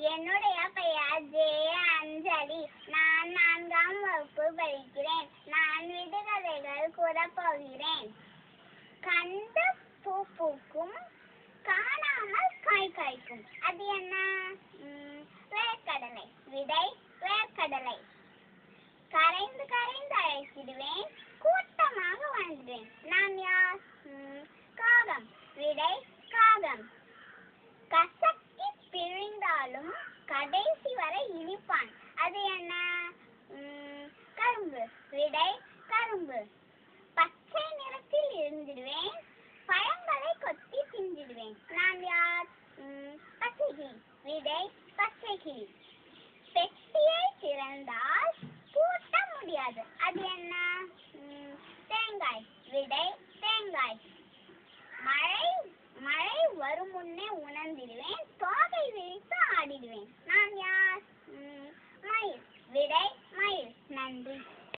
என்னுடைய பெயர் ஜே அஞ்சலி. நான் 4ஆம் வகுப்பு படிக்கிறேன். நான் விடுகதைகள் கூறப் போகிறேன். கண்டு பூ பூக்கும், காணாமல் காய் காய்க்கும். அது என்ன? வேர்க்கடலை. விடை வேர்க்கடலை. கரைந்து கரைந்து அழைத்திடுவேன், கூட்டமாக வாழ்ந்துவேன். நான் யார்? காகம். விடை காகம். கசக்கி பிழிந்தாலும் கடைசி வரை இனிப்பான். அது என்ன? கரும்பு. விடை கரும்பு. பச்சை நிறத்தில் இருந்திடுவேன், பழங்களை கொத்தி தின்றிடுவேன். நான் யார்? பச்சை கிளி. விடை பச்சை கிளி. பெட்டியை திறந்தால் பூட்ட முடியாது. அது என்ன? தேங்காய். விடை தேங்காய். மழை மழை வரும் முன்னே உணர்ந்திடுவேன், தோகை